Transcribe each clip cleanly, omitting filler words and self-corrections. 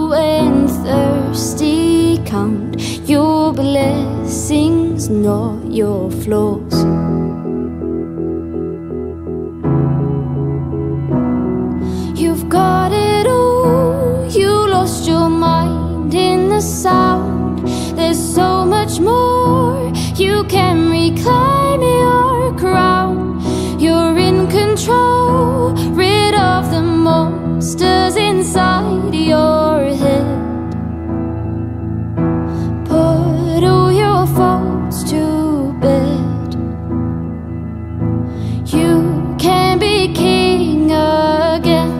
you and thirsty count your blessings, not your flaws. You've got it all, you lost your mind in the sound. There's so much more, you can reclaim your crown. You're in control, rid of the monsters inside your head. Put all your faults to bed. You can be king again.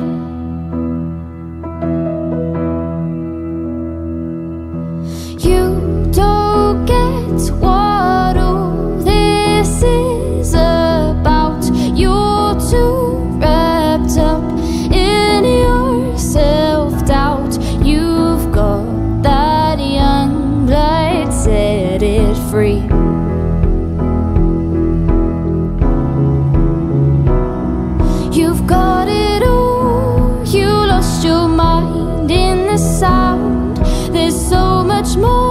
You don't get what all this is about. You're too wrapped up in your self-doubt. You've got that young blood, set it free. You've got it all, you lost your mind in the sound. There's so much more